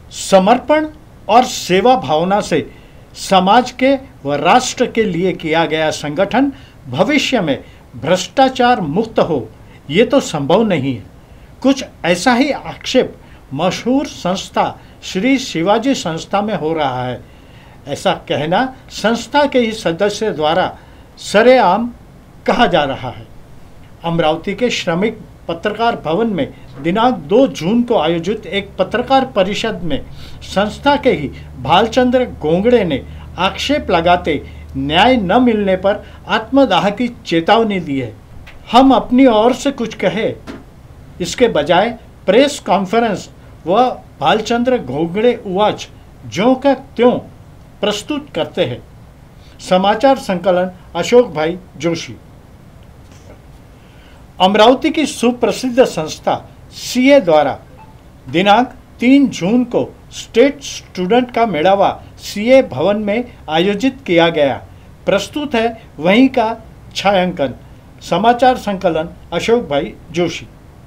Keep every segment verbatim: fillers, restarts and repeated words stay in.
समर्पण और सेवा भावना से समाज के व राष्ट्र के लिए किया गया संगठन भविष्य में भ्रष्टाचार मुक्त हो, ये तो संभव नहीं है। कुछ ऐसा ही आक्षेप मशहूर संस्था श्री शिवाजी संस्था में हो रहा है। ऐसा कहना संस्था के ही सदस्य द्वारा सरेआम कहा जा रहा है। अमरावती के श्रमिक पत्रकार भवन में दिनांक दो जून को आयोजित एक पत्रकार परिषद में संस्था के ही भालचंद्र गोंगड़े ने आक्षेप लगाते न्याय न मिलने पर आत्मदाह की चेतावनी दी है। हम अपनी ओर से कुछ कहे इसके बजाय प्रेस कॉन्फ्रेंस व भालचंद्र गोंगड़े उवाच ज्यों का त्यों प्रस्तुत करते हैं। समाचार संकलन अशोक भाई जोशी। अमरावती की सुप्रसिद्ध संस्था सीए द्वारा दिनांक तीन जून को स्टेट स्टूडेंट का मेड़ावा सीए भवन में आयोजित किया गया। प्रस्तुत है वहीं का छायांकन। समाचार संकलन अशोक भाई जोशी।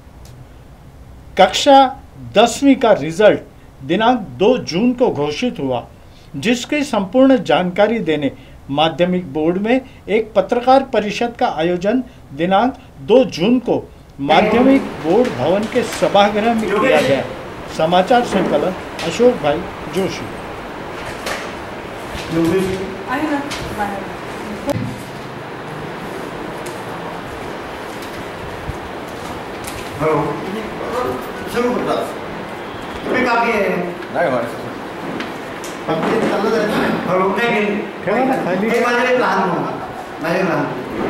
कक्षा दसवीं का रिजल्ट दिनांक दो जून को घोषित हुआ, जिसकी संपूर्ण जानकारी देने माध्यमिक बोर्ड में एक पत्रकार परिषद का आयोजन दिनांक दो जून को माध्यमिक बोर्ड भवन के सभागृह में किया गया। समाचार संकलन अशोक भाई जोशी। हेलो, सुरू करता तुम्ही काफी आहे नाही वाटत हेलो नाही हे माझे लहान माझे लहान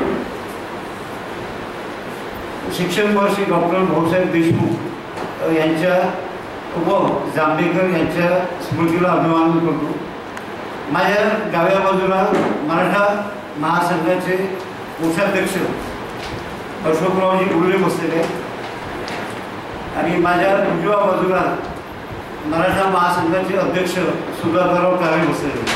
शिक्षण महर्षी डॉक्टर भाऊसाहेब देशमुख यांच्या व जांभेकर यांच्या स्मृतीला अभिमान करतो। माझ्या डाव्या बाजूला मराठा महासंघाचे कोषाध्यक्ष अशोकरावजी गुरुले बसलेले आणि माझ्या उजव्या बाजूला मराठा महासंघाचे अध्यक्ष सुधाकरराव काळे बसलेले।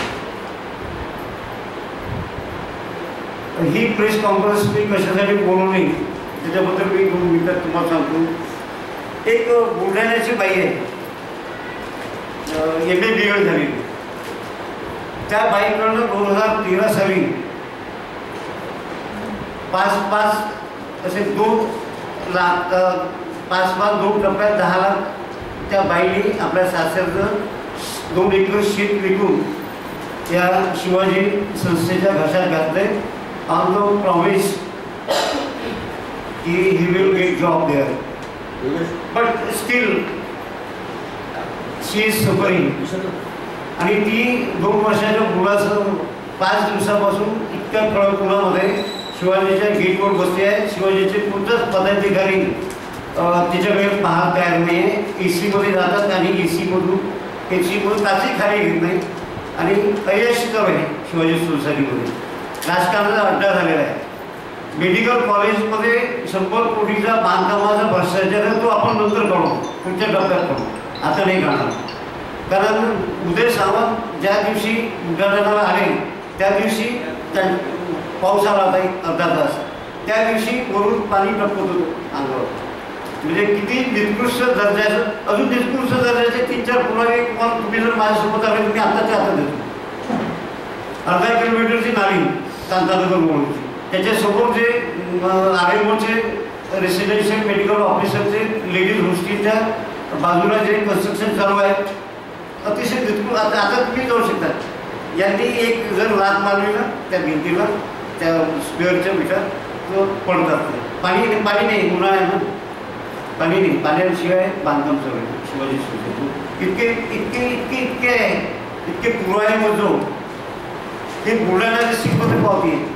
ही प्रेस कॉन्फरन्स मी कशासाठी बोलू नये त्याच्याबद्दल मी दोन मिनिटात तुम्हाला सांगतो। एक बुलढाण्याची बाई आहे, एम ए बी एड झाली। त्या बाईकडनं दोन हजार तेरा साली पाच पाच असे दोन लाख पाच पाच दोन टप्प्यात दहा लाख त्या बाईने आपल्या सासरचं दोन एकर शेत विकून त्या शिवाजी संस्थेच्या घशात घातले ऑन द प्रॉमिस की he will get job there, but still she is suffering. आणि ती दोन वर्षाच्या मुलाचं पाच दिवसापासून इतक्या कळकुलामध्ये शिवाजीच्या गेटवर बसली आहे। शिवाजीचे कोणतेच पदाधिकारी तिच्याकडे पाहत तयार नाही आहे। ए सीमध्ये जातात आणि ए सीमधून ए सीमधून काचही खाली घेत नाही आणि अयशस्वी आहे शिवाजी सोसायटीमध्ये। राजकारणाचा अड्डा झालेला आहे। मेडिकल कॉलेजमध्ये शंभर कोटीचा बांधकामाचा भ्रष्टाचार आहे, तो आपण नंतर करू, पुढच्या टप्प्यात करू, आता नाही करणार। कारण उदय सावंत ज्या दिवशी उद्घाटनाला आले त्या दिवशी पाऊस आला होता एक अर्धा तास, त्या दिवशी वरून पाणी टपकत होतं अंगावर। म्हणजे किती निकृष्ट दर्जाचं, अजून निकृष्ट दर्जाचे तीन चार पुरावे तुम्हाला तुम्ही जर माझ्यासोबत आले तुम्ही आत्ताच्या आता देतो। अर्धा किलोमीटरची नाली कांतानगर म्हणून त्याच्यासमोर जे आर एम ओचे रेसिडेन्शियल मेडिकल ऑफिसरचे लेडीज हॉस्टेलच्या बाजूला जे कन्स्ट्रक्शन चालू आहे अतिशय निकृष्ट। आता आता तुम्ही जाऊ शकता। यांनी एक जर लात मारली ना त्या भिंतीला त्या स्क्वेअरच्या मिठात तो पडतात। पाणी पाणी नाही, उन्हाळा आहे ना, पाणी नाही, पाण्याशिवाय बांधकाम चालू आहे शिवाजी सोसायटी। इतके इतके इतके इतके आहे, इतके पुरावे मजो हे बुलढाणा डिस्ट्रिक्टमध्ये पावती आहे।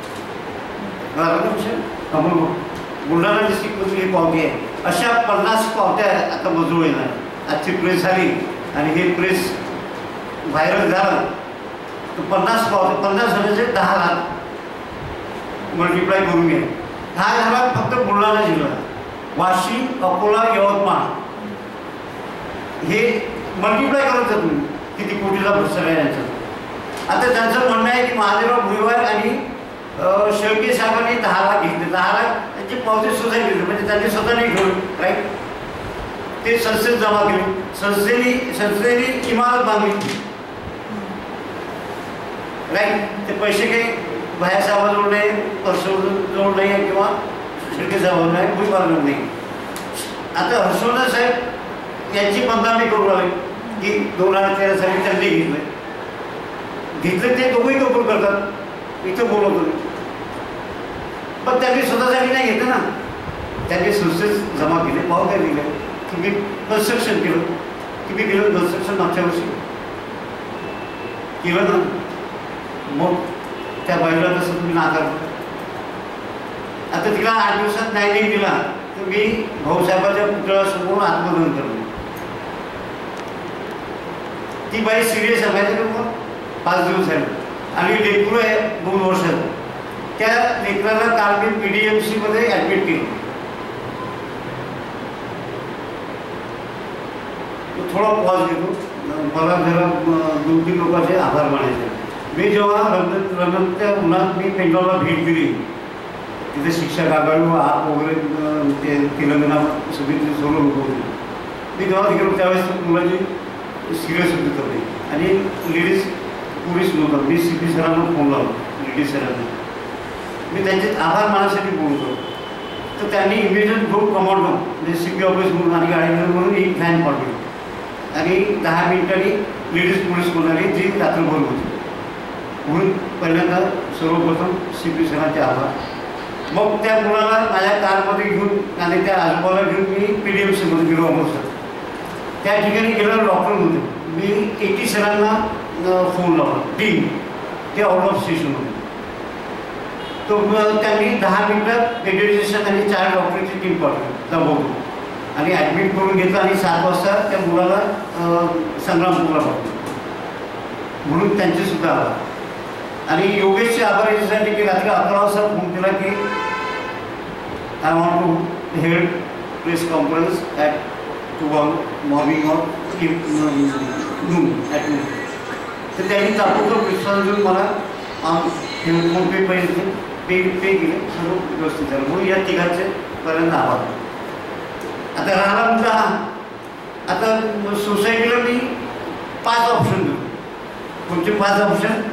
बुलढाणा डिस्ट्रिक्टमध्ये ही पावती आहे। अशा पन्नास पावत्या आता मजूर येणार। आजची प्रेस झाली आणि हे प्रेस व्हायरल झालं तर पन्नास पावत्या पन्नास जणांचे दहा लाख मल्टिप्लाय करून घ्या। हा झाला फक्त बुलढाणा जिल्हा। वाशिम, अकोला, यवतमाळ हे मल्टिप्लाय करत तुम्ही किती कोटीला भ्रष्टाचार आहे यांचं। आता त्यांचं म्हणणं आहे की महादेवराव भुईवार आणि शेळके साहेबांनी दहा लाख घेतले, दहा लाख त्यांची पावती सुद्धा घेतली, म्हणजे त्यांनी स्वतः नाही ठेवली, राईट। ते संस्थेत जमा केले. संस्थेने संस्थेने इमारत बांधली. राईट. ते पैसे काही बाहेर साहेबाजवळ नाही, हर्षवर्धन नाही आहे किंवा शिर्के साहेबांना नाही, कोणी मारणार नाही. आता हर्षवर्धन साहेब यांची बदनामी करू लागली की दोन हजार तेरा साली त्यांनी घेतलं घेतलं ते दोघंही कबूल करतात. इथं बोलवतो पण त्यांनी स्वतःसाठी नाही घेतलं ना. त्यांनी संस्थेत जमा केले. भाव काय दिले की मी कन्स्ट्रक्शन केलं की मी केलं कन्स्ट्रक्शन मागच्या वर्षी केलं ना. मग त्या बाईला तसं तुम्ही नाकारलं. आता तिला आठ दिवसात नाही नाही दिला तर मी भाऊसाहेबांच्या पुतळ्यासमोर आत्मदहन करतो. ती बाई सिरियस आहे माहिती का. पाच दिवस झाले आणि लेकरू आहे दोन वर्षात. त्या लेकराला काल मी पी डी एम सी मध्ये ऍडमिट केलं. थोडा पॉज घेतो. मला जरा दोन तीन लोकांचे आभार मानायचे. मी जेव्हा रंग रंगच्या उन्हात मी पेंडॉलला भेट दिली तिथे शिक्षक आघाडी आप वगैरे ते तेलंगणा समितीचे सर्व लोक होते. मी जेव्हा गेलो त्यावेळेस मुलाची सिरियस होती तब्येत आणि लेडीज पोलीस नव्हता. मी सी पी सरांना फोन लावला लेडीज सरांना. मी त्यांचे आभार मानासाठी बोलतो. तर त्यांनी इमिजिएट ग्रुप कमांडो म्हणजे सी पी ऑफिस म्हणून आणि गाडी म्हणून एक व्हॅन पाठवली आणि दहा मिनिटांनी लेडीज पोलीस बोलणारी जी रात्रभर होती. म्हणून पहिल्यांदा सर्वप्रथम सी पी सरांचे आभार. मग त्या मुलाला माझ्या कारमध्ये घेऊन आणि त्या आजोबाला घेऊन मी पी डी एम सीमध्ये गेलो अमृतसर. त्या ठिकाणी गेलेला डॉक्टर होते. मी एटी सरांना फोन लावला टीम ते आउट ऑफ स्टेशन होते. तो त्यांनी दहा मिनिटात पेडियाट्रिशियन आणि चार डॉक्टरची टीम पाठवली दबवतो आणि ॲडमिट करून घेतलं आणि सात वाजता त्या मुलाला संग्रामपूरला पाठवलं. म्हणून त्यांचे सुद्धा आभार. आणि योगेशचे आभार याच्यासाठी की रात्री अकरा वाजता फोन केला की I want to held press conference at two morning or noon at noon. तर त्यांनी ताबडतोब विश्वास देऊन मला फोन पे पैसे पे पे केले. सर्व व्यवस्थित झालं. म्हणून या तिघांचे पर्यंत आभार. आता राहिला मुद्दा हा. आता सोसायटीला मी पाच ऑप्शन देतो. तुमचे पाच ऑप्शन.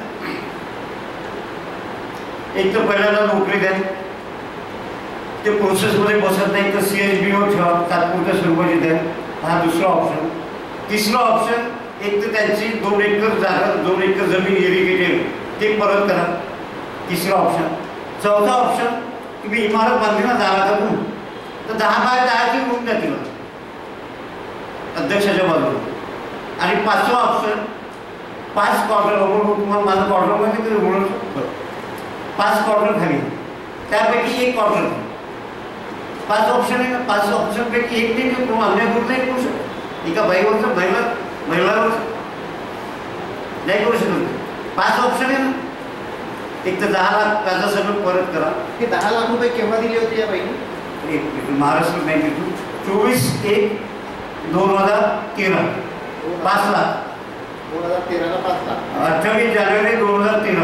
एक तर पहिल्यांदा नोकरी द्या. ते प्रोसेसमध्ये बसत नाही तर सी एच बी ओ ठेवा तात्पुरत्या स्वरूपाची द्या. हा दुसरा ऑप्शन. तिसरा ऑप्शन एक तर त्यांची दोन एकर जागा दोन एकर जमीन इरिगेटेड ते परत करा. तिसरा ऑप्शन. चौथा ऑप्शन की मी इमारत बांधली ना जागा करून तर दहा बाय दहाची रूम द्या तिला अध्यक्षाच्या बाजूला. आणि पाचवा ऑप्शन पाच क्वार्टर तुम्हाला माझं क्वार्टर माहिती तरी म्हणून पाच क्वार्टर खाली त्यापैकी एक क्वार्टर. पाच ऑप्शन आहे ना. पाच ऑप्शनपैकी एक नाही किंवा अन्याय करू नाही करू शकत. एका बाईवरचं महिला महिलावर नाही करू शकत. पाच ऑप्शन आहे ना. एक तर दहा लाख त्याचं सगळं परत करा. हे दहा लाख रुपये केव्हा दिले होते या बाईने. एक महाराष्ट्र बँकेतून चोवीस एक दोन हजार तेरा पाच लाख. दोन हजार तेराला पाच लाख. अठ्ठावीस जानेवारी दोन हजार तेरा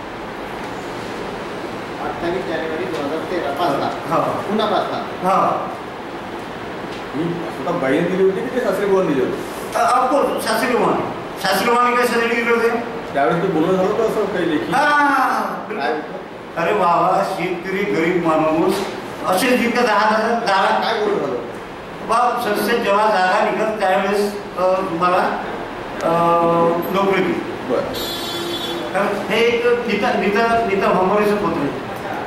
अठ्ठावीस जानेवारी दोन हजार तेरा पाच लाख. हा पुन्हा पाच लाख. हा स्वतः बाईने दिली होती की ते सासरे बोलून दिले होते. ऑफकोर्स शास्त्री वाणी शास्त्री वाणी कशासाठी दिले होते त्यावेळेस ते बोलणं झालं होतं असं काही लेखी. अरे बाबा शेतकरी गरीब माणूस असे जितकं दहा हजार जागा काय बोलणं झालं. बाब संस्थेत जेव्हा जागा निघत त्यावेळेस तुम्हाला नोकरी दिली. बरं. कारण हे एक नीता नीता नीता भांबोरेचं पत्र आहे.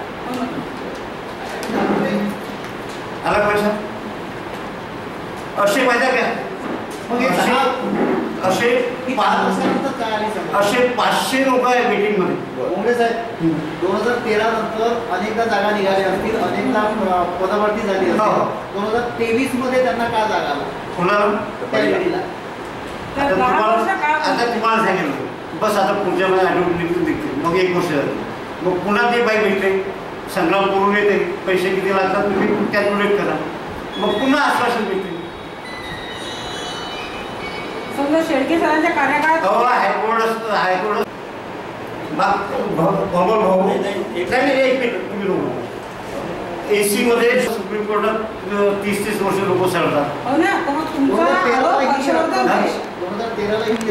आला पैसा असे माहिती आहे का. मग हे दहा असे ही पाच वर्षानंतर काय आली समजा. असे पाचशे लोक आहे मीटिंग मध्ये. काँग्रेस आहे दोन हजार तेरा नंतर अनेकदा जागा निघाल्या असतील अनेकदा पदभरती झाली असेल. दोन हजार तेवीस मध्ये त्यांना का जागा आला कोणाला त्या लेडीला. आता तुम्हाला आता तुम्हाला सांगितलं बस आता पुढच्या वेळेला ॲडव्हर्टाइजमेंट निघते. मग एक वर्ष झालं. मग पुन्हा ते बाई भेटते संग्राम करून येते. पैसे किती लागतात तुम्ही कॅल्क्युलेट करा. मग पुन्हा आश्वासन भेटते. समजा शेळके सरांच्या कार्यकाळात हो हायकोर्ट असतं हायकोर्ट भाऊ भाऊ एक मिनिट तुम्ही ए सी मध्ये सुप्रीम कोर्टात तीस तीस वर्ष लोक चालतात. हो ना, तर मग दोन तुमचा हजार तेराला आरोप ही हर्षवर्धन घटना- आहे. दोन हजार तेराला ही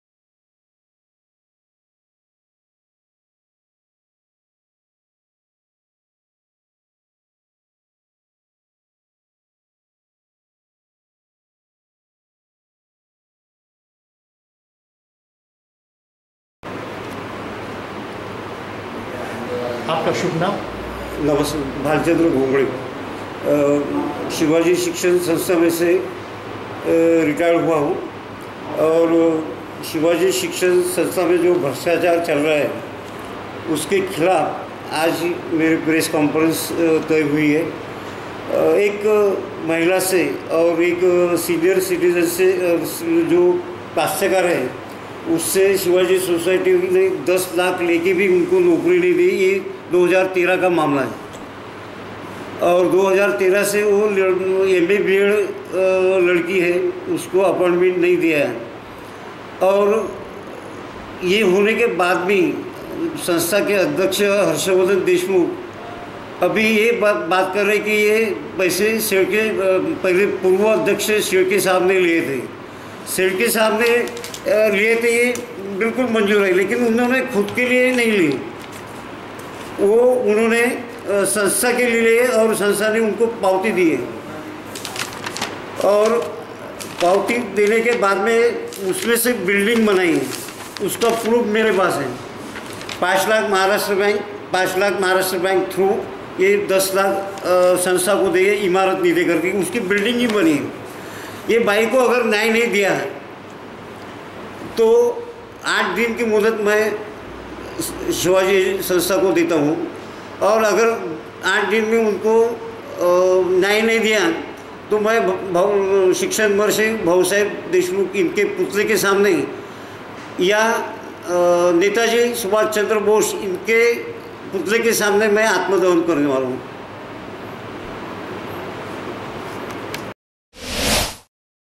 आपका शुभ नाम? नमस्कार, भालचंद्र घोंगड़े. अ, शिवाजी शिक्षण संस्था में से रिटायर्ड हुआ हूँ और शिवाजी शिक्षण संस्था में जो भ्रष्टाचार चल रहा है उसके खिलाफ आज मेरी प्रेस कॉन्फ्रेंस तय हुई है. अ, एक महिला से और एक सीनियर सिटीजन से अ, जो काश्तकार है उससे शिवाजी सोसाइटी ने दस लाख लेके भी उनको नौकरी नहीं दी. ये दो हज़ार तेरह का मामला है और दो हज़ार तेरह से वो एम ए बी एड लड़की है, उसको अपॉइंटमेंट नहीं दिया है. और ये होने के बाद भी संस्था के अध्यक्ष हर्षवर्धन देशमुख अभी ये बात बात कर रहे कि ये पैसे शेड़के पहले पूर्व अध्यक्ष शेड़के साहब ने लिए थे. शेड़के साहब ने लिए थे, ये बिल्कुल मंजूर है, लेकिन उन्होंने खुद के लिए नहीं ली. वो उन्होंने संस्था के लिए लिए और संस्था ने उनको पावती दी है. और पावती देने के बाद में उसमें से बिल्डिंग बनाई है, उसका प्रूफ मेरे पास है. पाँच लाख महाराष्ट्र बैंक पाँच लाख महाराष्ट्र बैंक थ्रू ये दस लाख संस्था को दिए इमारत नहीं दे करके, उसकी बिल्डिंग ही बनी है. ये भाई को अगर न्याय नहीं दिया है तो आठ दिन की मुदत मैं शिवाजी संस्था को देता हूँ और अगर आठ दिन में उनको न्याय नहीं दिया तो मैं शिक्षण मंत्री भाऊसाहेब देशमुख इनके पुतले के सामने या नेताजी सुभाष चंद्र बोस इनके पुतले के सामने मैं आत्मदहन करने वाला हूँ.